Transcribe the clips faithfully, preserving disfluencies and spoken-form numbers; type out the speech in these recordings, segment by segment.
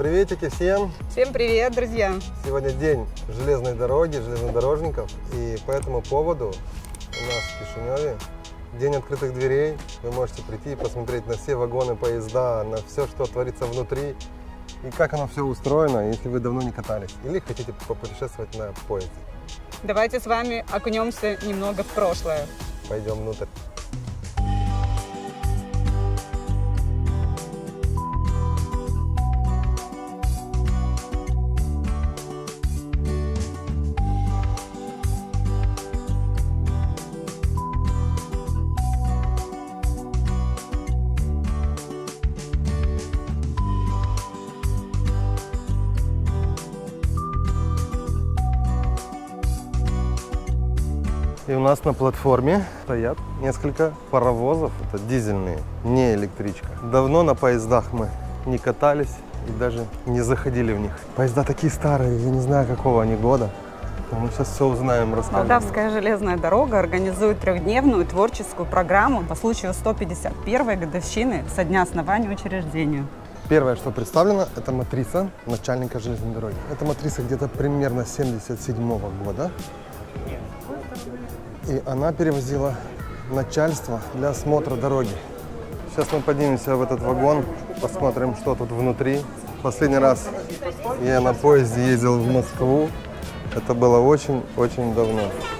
Приветики всем! Всем привет, друзья! Сегодня день железной дороги, железнодорожников, и по этому поводу у нас в Кишиневе день открытых дверей. Вы можете прийти и посмотреть на все вагоны, поезда, на все, что творится внутри, и как оно все устроено, если вы давно не катались или хотите попутешествовать на поезде. Давайте с вами окунемся немного в прошлое. Пойдем внутрь. И у нас на платформе стоят несколько паровозов, это дизельные, не электричка. Давно на поездах мы не катались и даже не заходили в них. Поезда такие старые, я не знаю, какого они года. Но мы сейчас все узнаем, расскажем. Молдавская железная дорога организует трехдневную творческую программу по случаю сто пятьдесят первой годовщины со дня основания учреждения. Первое, что представлено, это матрица начальника железной дороги. Эта матрица где-то примерно семьдесят седьмого года. И она перевозила начальство для осмотра дороги. Сейчас мы поднимемся в этот вагон, посмотрим, что тут внутри. Последний раз я на поезде ездил в Москву. Это было очень-очень давно.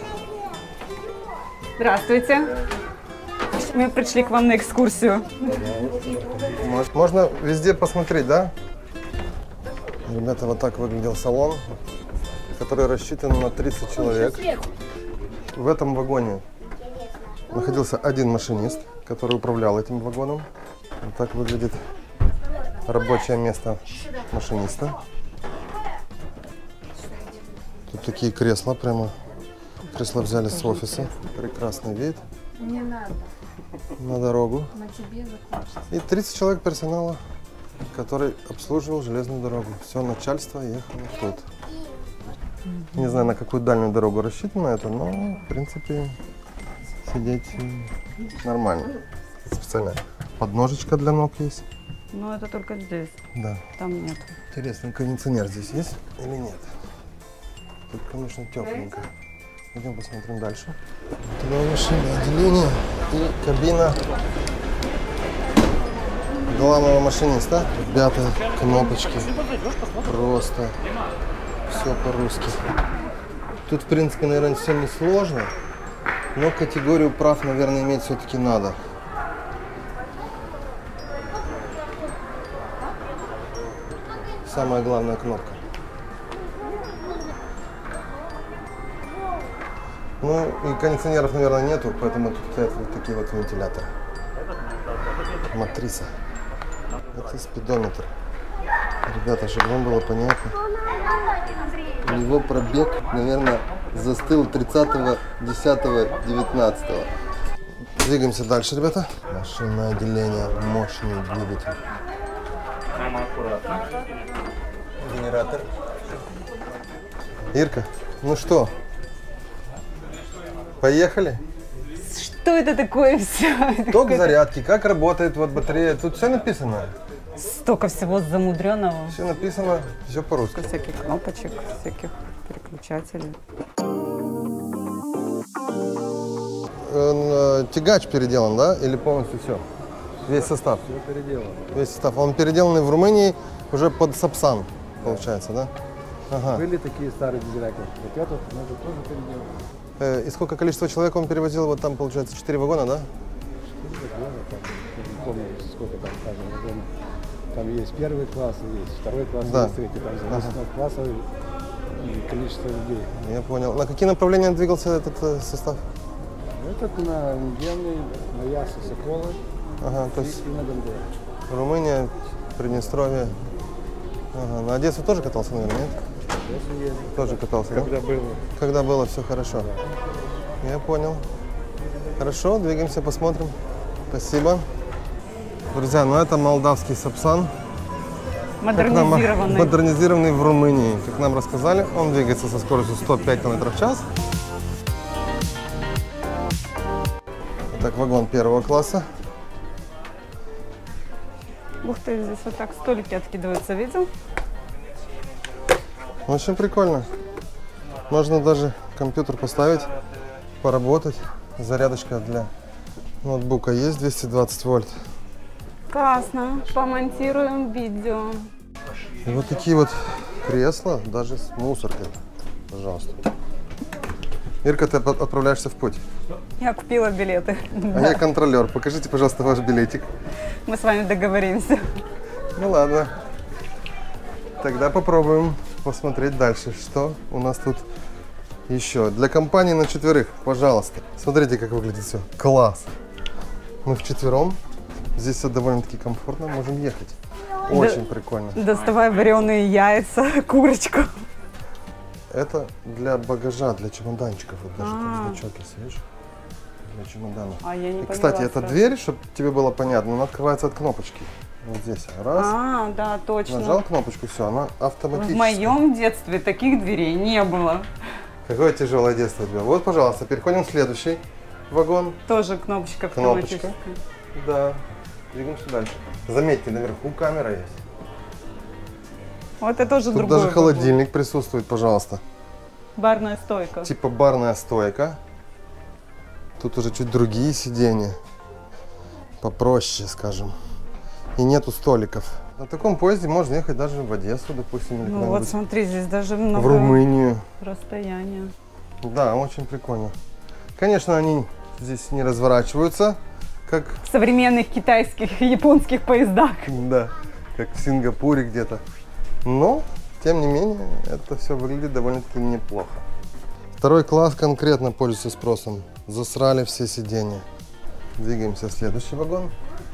Здравствуйте. Мы пришли к вам на экскурсию. Можно везде посмотреть, да? Ребята, вот так выглядел салон, который рассчитан на тридцать человек. В этом вагоне находился один машинист, который управлял этим вагоном. Вот так выглядит рабочее место машиниста. Тут такие кресла, прямо кресла взяли с офиса. Прекрасный вид на дорогу. И тридцать человек персонала, который обслуживал железную дорогу. Все начальство ехало тут. Не знаю, на какую дальнюю дорогу рассчитано это, но, в принципе, сидеть нормально. Специальная подножечка для ног есть. Но это только здесь. Да. Там нет. Интересно, кондиционер здесь есть или нет? Тут, конечно, тепленько. Идем посмотрим дальше. Два машинное отделение и кабина главного машиниста. Ребята, кнопочки. Просто все по-русски. Тут, в принципе, наверное, все не сложно, но категорию прав, наверное, иметь все-таки надо. Самая главная кнопка. Ну и кондиционеров, наверное, нету, поэтому тут стоят вот такие вот вентиляторы. Матрица. Это спидометр. Ребята, чтобы вам было понятно, у него пробег, наверное, застыл тридцатого десятого девятнадцатого. Двигаемся дальше, ребята. Машинное отделение, мощный двигатель. Генератор. Ирка, ну что, поехали? Что это такое все? Ток зарядки, как работает вот батарея, тут все написано. Столько всего замудренного. Все написано, все по-русски. Всяких кнопочек, всяких переключателей. Тягач переделан, да? Или полностью все? Весь состав? Все переделано. Весь состав. Он переделанный в Румынии уже под Сапсан, получается, да? Ага. Были такие старые дизеляки. Вот этот надо тоже переделать. Э, и сколько количество человек он перевозил? Вот там, получается, четыре вагона, да? четыре вагона, там, не помню, сколько там каждого вагона. Там есть первый класс, есть второй класс, да. есть третий. Там зависит Ага. от класса и количества людей. Я понял. На какие направления двигался этот э, состав? Этот на Индианы, на Ясы, Соколы Ага, то и, есть и на Дондор. Румыния, Приднестровье. Ага. На Одессу тоже катался, наверное, нет? Если ездил. Тоже катался, Когда да? было. Когда было все хорошо. Да. Я понял. Хорошо, двигаемся, посмотрим. Спасибо. Друзья, ну это молдавский Сапсан. Модернизированный. Нам, модернизированный в Румынии. Как нам рассказали, он двигается со скоростью сто пять километров в час. Так, вагон первого класса. Ух ты, здесь вот так столики откидываются, видел? Очень прикольно. Можно даже компьютер поставить, поработать. Зарядочка для ноутбука есть, двести двадцать вольт. Классно. Помонтируем видео. И вот такие вот кресла, даже с мусоркой. Пожалуйста. Ирка, ты отправляешься в путь? Я купила билеты. А Да. я контролер. Покажите, пожалуйста, ваш билетик. Мы с вами договоримся. Ну ладно. Тогда попробуем посмотреть дальше, что у нас тут еще. Для компании на четверых, пожалуйста. Смотрите, как выглядит все. Класс. Мы вчетвером. Здесь все довольно-таки комфортно. Можем ехать. Очень Да, прикольно. доставай вареные яйца, курочку. Это для багажа, для чемоданчиков. Вот даже А. рюкзачок, если видишь. Для чемодана. А я не И, поняла кстати, эта сразу. дверь, чтобы тебе было понятно, она открывается от кнопочки. Вот здесь. Раз. А, да, точно. Нажал кнопочку, все, она автоматически. В моем детстве таких дверей не было. Какое тяжелое детство у тебя. Вот, пожалуйста, переходим в следующий вагон. Тоже кнопочка Кнопочка. автоматическая. Да. Двигаемся дальше. Заметьте, наверху камера есть. Вот это тоже Тут другой даже вагон. холодильник присутствует, пожалуйста. Барная стойка. Типа барная стойка. Тут уже чуть другие сиденья. Попроще, скажем. И нету столиков. На таком поезде можно ехать даже в Одессу, допустим, или Ну вот куда-нибудь смотри, здесь даже в много Румынию. расстояния. Да, очень прикольно. Конечно, они здесь не разворачиваются, как, В современных китайских и японских поездах. да, как в Сингапуре где-то. Но, тем не менее, это все выглядит довольно-таки неплохо. Второй класс конкретно пользуется спросом. Засрали все сиденья. Двигаемся в следующий вагон.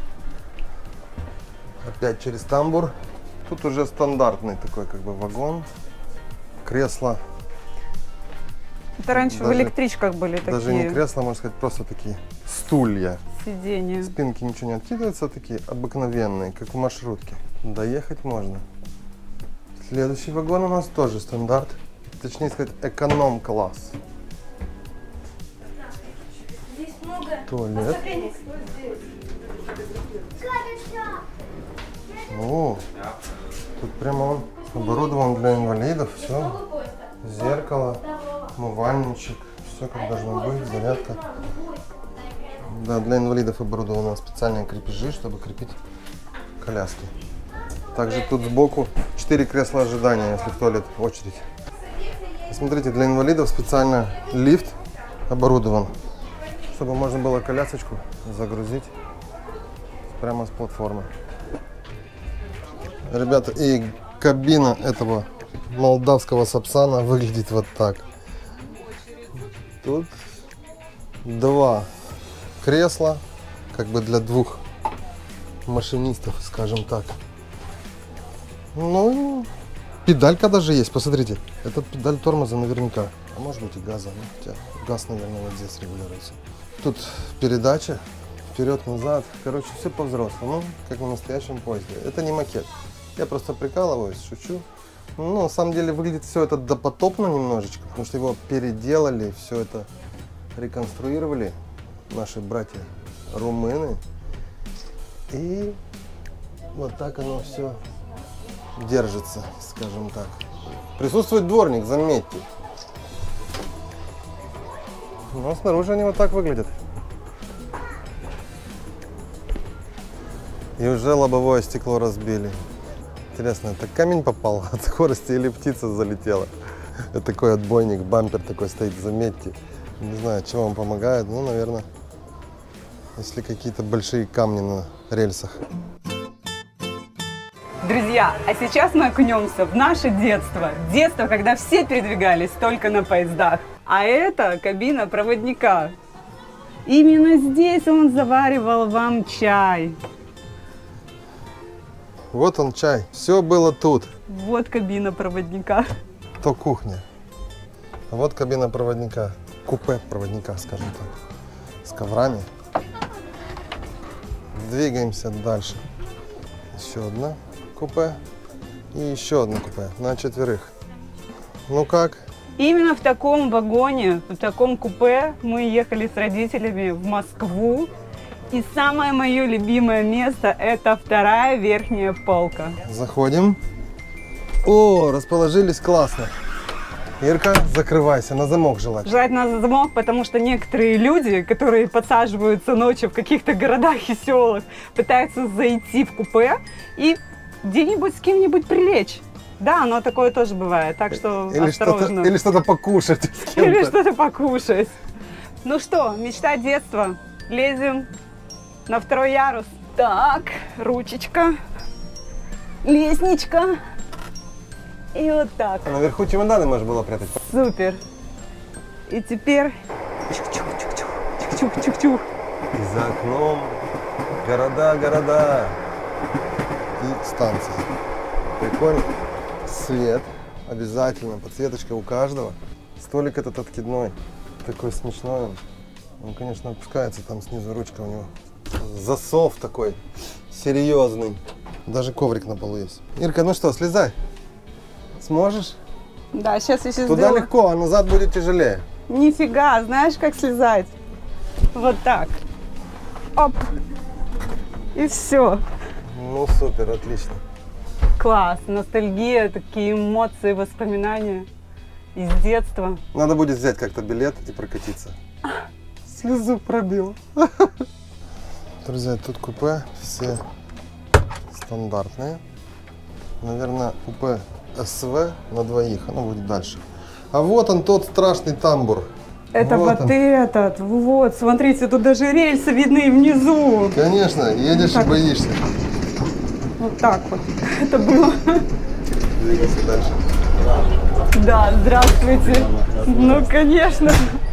Опять через тамбур. Тут уже стандартный такой как бы вагон. Кресло. Это раньше в Даже- электричках были Даже не такие кресла, можно сказать, просто такие стулья. сиденья. Спинки ничего не откидываются, такие обыкновенные, как в маршрутке. Доехать можно. Следующий вагон у нас тоже стандарт. Точнее сказать, эконом-класс. Туалет. О, тут прямо он оборудован для инвалидов. Все. Зеркало, умывальничек. Все как должно быть, зарядка. Да, для инвалидов оборудованы специальные крепежи, чтобы крепить коляски. Также тут сбоку четыре кресла ожидания, если в туалет очередь. Смотрите, для инвалидов специально лифт оборудован, чтобы можно было колясочку загрузить прямо с платформы. Ребята, и кабина этого молдавского Сапсана выглядит вот так. Тут два кресла, как бы для двух машинистов, скажем так. Ну, педалька даже есть, посмотрите. Это педаль тормоза наверняка. А может быть и газа. Ну, хотя газ, наверное, вот здесь регулируется. Тут передача, вперед-назад. Короче, все по-взрослому, как на настоящем поезде. Это не макет. Я просто прикалываюсь, шучу. Ну, на самом деле выглядит все это допотопно немножечко, потому что его переделали, все это реконструировали наши братья румыны. И вот так оно все держится, скажем так. Присутствует дворник, заметьте. Но снаружи они вот так выглядят. И уже лобовое стекло разбили. Интересно, это камень попал от скорости или птица залетела? Это такой отбойник, бампер такой стоит, заметьте. Не знаю, чем он помогает, ну, наверное, если какие-то большие камни на рельсах. Друзья, а сейчас мы окунемся в наше детство. Детство, когда все передвигались только на поездах. А это кабина проводника. Именно здесь он заваривал вам чай. Вот он чай. Все было тут. Вот кабина проводника. То кухня. А вот кабина проводника. Купе проводника, скажем так. С коврами. Двигаемся дальше. Еще одна купе. И еще одно купе. На четверых. Ну как? Именно в таком вагоне, в таком купе мы ехали с родителями в Москву. И самое мое любимое место – это вторая верхняя полка. Заходим. О, расположились классно. Ирка, закрывайся, на замок желательно. Желательно на замок, потому что некоторые люди, которые подсаживаются ночью в каких-то городах и селах, пытаются зайти в купе и где-нибудь с кем-нибудь прилечь. Да, но такое тоже бывает, так что или осторожно. Что-то, или что-то покушать. Или что-то покушать. Ну что, мечта детства. Лезем на второй ярус. Так, ручечка, лестничка. И вот так. А наверху чемоданы можно было прятать. Супер. И теперь... Чух-чух-чух-чух. И за окном города, города. И станции. Прикольно. Свет. Обязательно. Подсветочка у каждого. Столик этот откидной. Такой смешной он. Он, конечно, опускается. Там снизу ручка у него. Засов такой. Серьезный. Даже коврик на полу есть. Ирка, ну что, слезай. Сможешь? Да, сейчас я сейчас Туда сделаю. легко, а назад будет тяжелее. Нифига, знаешь, как слезать? Вот так. Оп. И все. Ну, супер, отлично. Класс, ностальгия, такие эмоции, воспоминания из детства. Надо будет взять как-то билет и прокатиться. Слезу пробил. Друзья, тут купе все стандартные. Наверное, купе СВ на двоих, оно будет дальше. А вот он, тот страшный тамбур. Это вот, вот этот, вот, смотрите, тут даже рельсы видны внизу. Конечно, едешь так и боишься. Вот так вот это было. Двигайся дальше. Да, здравствуйте. Ну, конечно.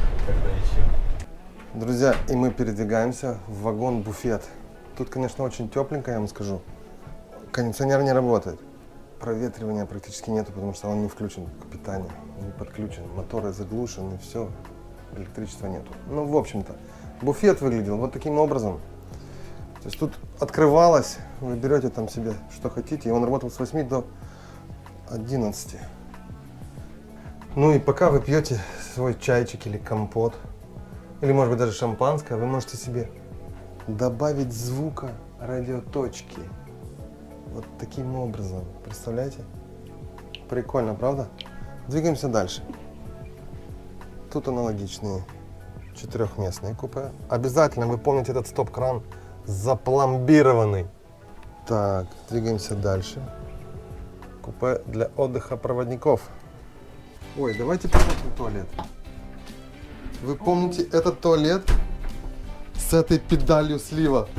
Друзья, и мы передвигаемся в вагон-буфет. Тут, конечно, очень тепленько, я вам скажу. Кондиционер не работает. Проветривания практически нету, потому что он не включен к питанию, не подключен. Моторы заглушены, все, электричества нету. Ну, в общем-то, буфет выглядел вот таким образом. То есть тут открывалось, вы берете там себе что хотите, и он работал с восьми до одиннадцати. Ну и пока вы пьете свой чайчик или компот, или может быть даже шампанское, вы можете себе добавить звука радиоточки. Вот таким образом. Представляете? Прикольно, правда? Двигаемся дальше. Тут аналогичные четырехместные купе. Обязательно вы помните этот стоп-кран запломбированный. Так, двигаемся дальше. Купе для отдыха проводников. Ой, давайте посмотрим туалет. Вы помните этот туалет с этой педалью слива?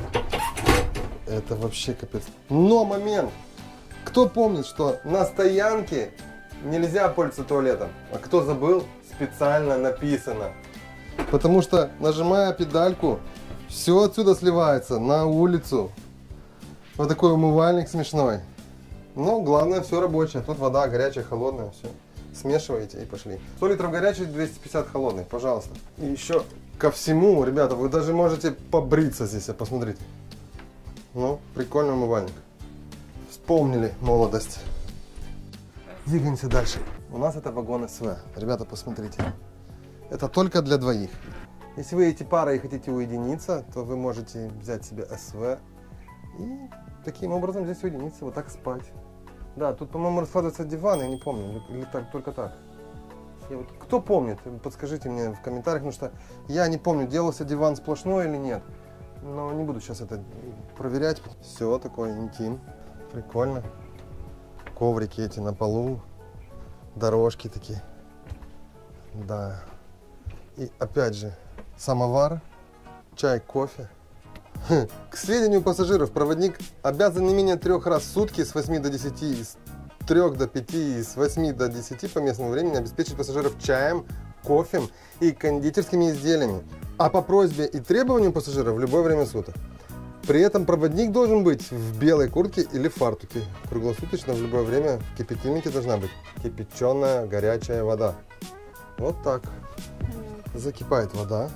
Это вообще капец. Но момент. Кто помнит, что на стоянке нельзя пользоваться туалетом? А кто забыл, специально написано. Потому что, нажимая педальку, все отсюда сливается на улицу. Вот такой умывальник смешной. Но главное, все рабочее. Тут вода горячая, холодная, все. Смешиваете и пошли. сто литров горячей, двести пятьдесят холодной, пожалуйста. И еще ко всему, ребята, вы даже можете побриться здесь, посмотрите. Ну, прикольный умывальник. Вспомнили молодость. Двигаемся дальше. У нас это вагон СВ. Ребята, посмотрите. Это только для двоих. Если вы эти пары и хотите уединиться, то вы можете взять себе СВ и таким образом здесь уединиться, вот так спать. Да, тут, по-моему, раскладывается диван, я не помню, или так, только так. Я вот, кто помнит, подскажите мне в комментариях, потому что я не помню, делался диван сплошной или нет. Но не буду сейчас это проверять. Все, такой интим. Прикольно. Коврики эти на полу. Дорожки такие. Да. И опять же, самовар, чай, кофе. К сведению пассажиров, проводник обязан не менее трех раз в сутки с восьми до десяти, с трёх до пяти и с восьми до десяти по местному времени обеспечить пассажиров чаем, кофе и кондитерскими изделиями. А по просьбе и требованию пассажиров в любое время суток. При этом проводник должен быть в белой куртке или фартуке. Круглосуточно в любое время в кипятильнике должна быть кипяченая горячая вода. Вот так. Закипает вода.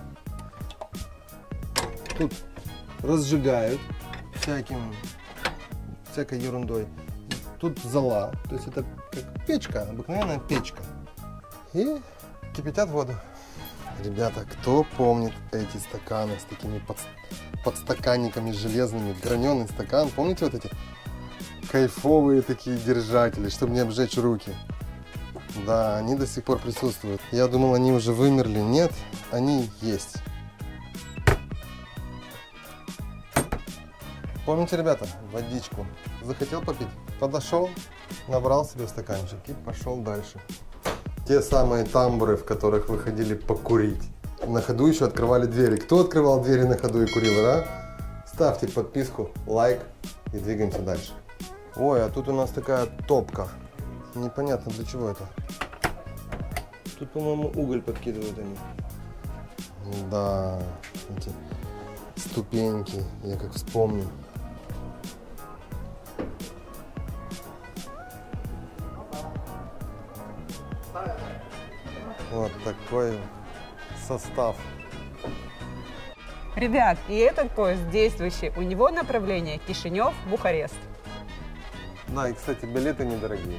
Тут разжигают всяким, всякой ерундой. Тут зола, то есть это как печка, обыкновенная печка. И кипятят воду. Ребята, кто помнит эти стаканы с такими под, подстаканниками железными, граненый стакан, помните вот эти? кайфовые такие держатели, чтобы не обжечь руки. Да, они до сих пор присутствуют. Я думал, они уже вымерли. Нет, они есть. Помните, ребята, водичку захотел попить? Подошел, набрал себе стаканчик и пошел дальше. Те самые тамбуры, в которых вы ходили покурить. На ходу еще открывали двери. Кто открывал двери на ходу и курил, да? Ставьте подписку, лайк и двигаемся дальше. Ой, а тут у нас такая топка. Непонятно для чего это. Тут, по-моему, уголь подкидывают они. Да, эти ступеньки, я как вспомню. Вот такой состав. Ребят, и этот поезд действующий, у него направление Кишинев-Бухарест. Да, и, кстати, билеты недорогие.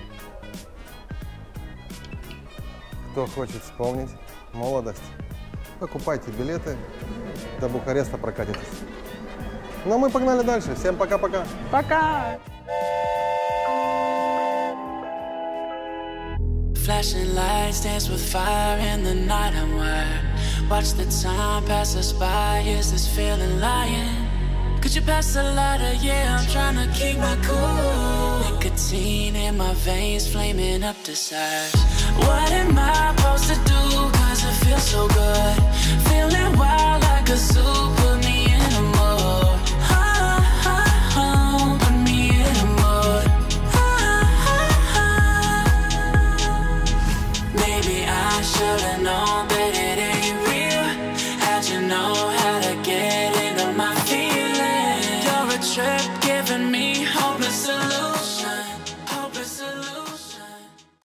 Кто хочет вспомнить молодость, покупайте билеты, до Бухареста прокатитесь. Ну, мы погнали дальше. Всем пока-пока. Пока! Flashing lights dance with fire in the night. I'm wired. Watch the time pass us by. Is this feeling lying? Could you pass the lighter? Yeah, I'm trying to keep my cool. Nicotine in my veins, flaming up desires. What am I supposed to do